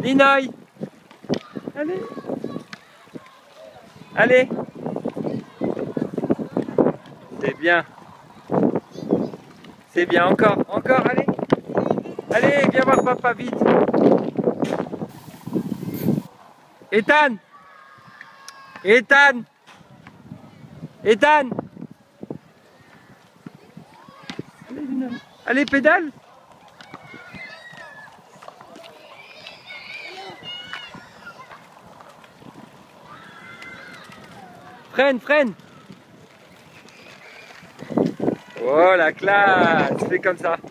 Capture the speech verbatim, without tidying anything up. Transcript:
Linoï. Allez. Allez. C'est bien. C'est bien, encore, encore, allez. Allez, viens voir papa, vite. Ethan. Ethan. Ethan. Allez, Linoï. Allez, pédale. Freine, freine. Oh la classe, fais comme ça.